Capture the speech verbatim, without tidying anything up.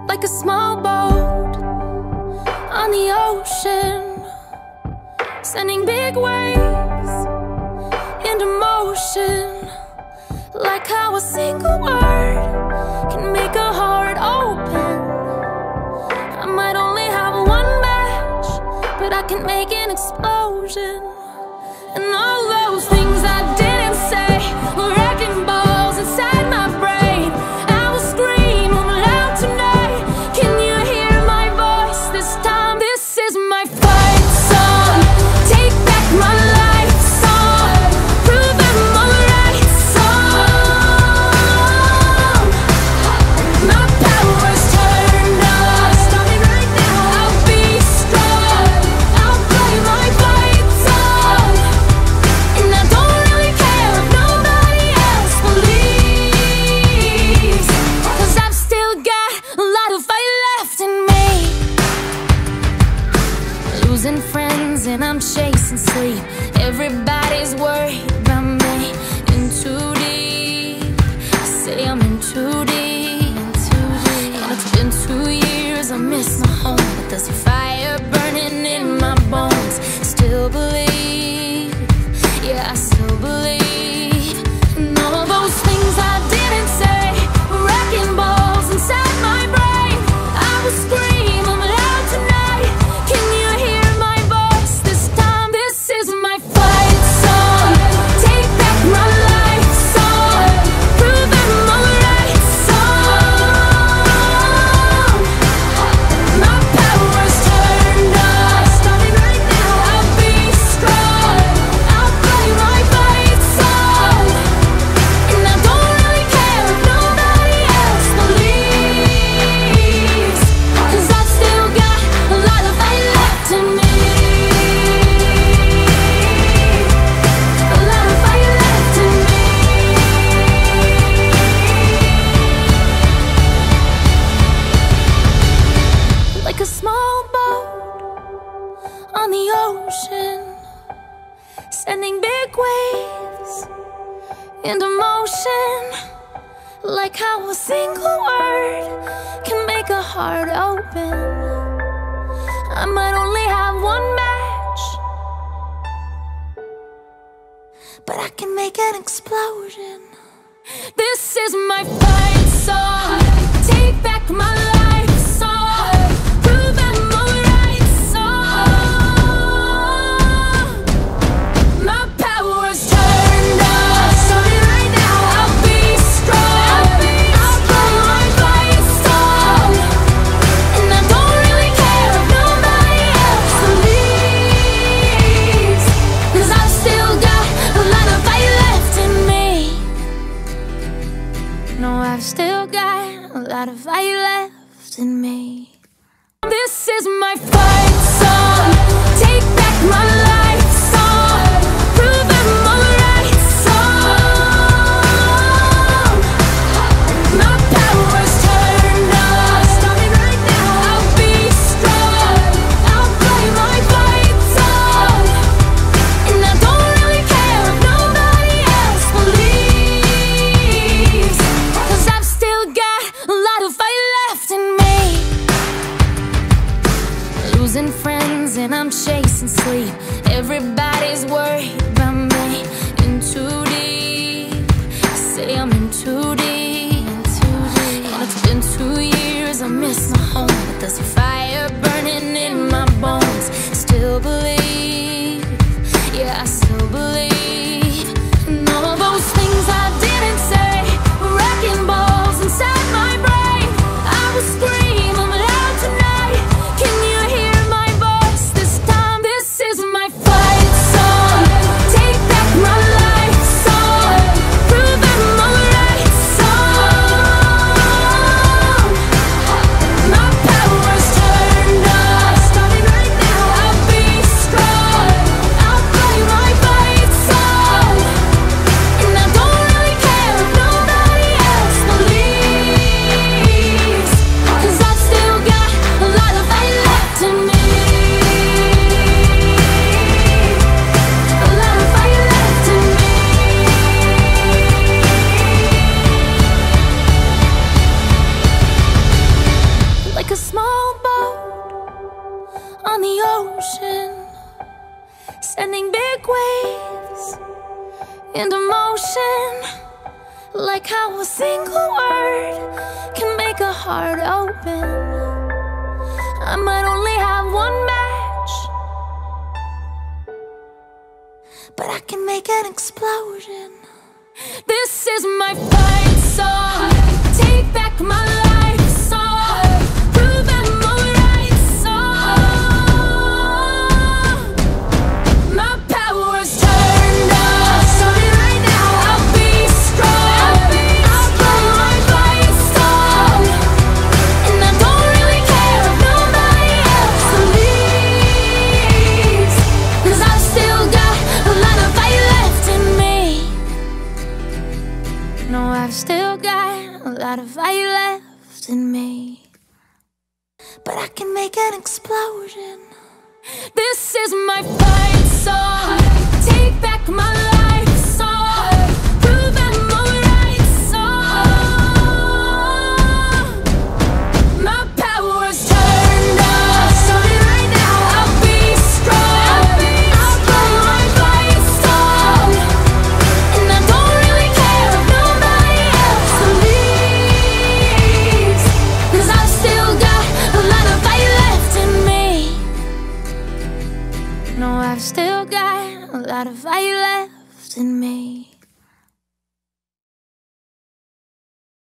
like a small boat on the ocean, sending big waves into motion. Like how a single word can make a heart open. I might only have one match, but I can make an explosion. And all those things I didn't say were wrecking balls inside my brain. I will scream loud tonight. Can you hear my voice this time? This is my fight song. Take back my life song. Prove I'm alright song. My power's turned on. Starting right now. I'll be strong. I'll play my fight song. And I don't really care if nobody else believes, 'cause I've still got a lot of fight left in me. Losing friends and I'm chasing sleep. Everybody's worried about me. In too deep. Say I'm in too deep. And it's been two years, I miss my home, but there's a fire burning in my bones. Still believe, yeah, I still believe. And all those things I didn't say were wrecking balls inside my brain. I will scream I'm loud tonight. Can you hear my voice this time? This is my fight song. Take back my life song. Prove I'm alright song. My power's turned on. Starting right now. I'll be strong. I'll play my fight song. And I don't really care if nobody else believes, 'cause I've still got a lot of fight left in me. A lot of fight left in me. Like a small boat on the ocean, sending big waves into motion. Like how a single word can make a heart open. I might only have one match, but I can make an explosion. This is my fight song. Take back my life song. Prove I'm alright song. My power's turned on. Starting right now. I'll be strong. I'll play my fight song. And I don't really care if nobody else believes, 'cause I've still got a lot of fight left in me. No, I've still got a lot of fight left in me. This is my fight song. Take back my life song. Prove I'm alright song. My power's turned on. Starting right now. I'll be strong. I'll play my fight song. And I don't really care if nobody else believes, 'cause I've still got a lot of fight left in me. Losing friends and I'm chasing sleep. Everybody's worried about me. In too deep. Say I'm in too deep. And it's been two years, I miss my home, but there's a fire burning in my bones. Still believe, yeah, I still believe. And all those things I didn't say were wrecking balls inside my brain. I will scream I'm loud tonight. Can you hear my voice this time? This is my fight song. Take back my life song. Prove I'm alright song. My power's explosion, like how a single word can make a heart open. I might only have one match, but I can make an explosion. This is my fight song. Take back my life song. Prove I'm alright song. My power's turned up. Starting right now, I'll be strong. I'll blow my fight song. And I don't really care if nobody else believes, 'cause I've still got a lot of fight left in me. No, I've still got a lot of fire left in me, but I can make an explosion. This is my fight song. Take back my life song. Prove I'm alright song. My power's turned up. Starting right now, I'll be strong. I'll blow my fight song. And I don't really care if nobody else believes, 'cause I've still got a lot of fire left in me. No, I've still got a lot of fire left in me.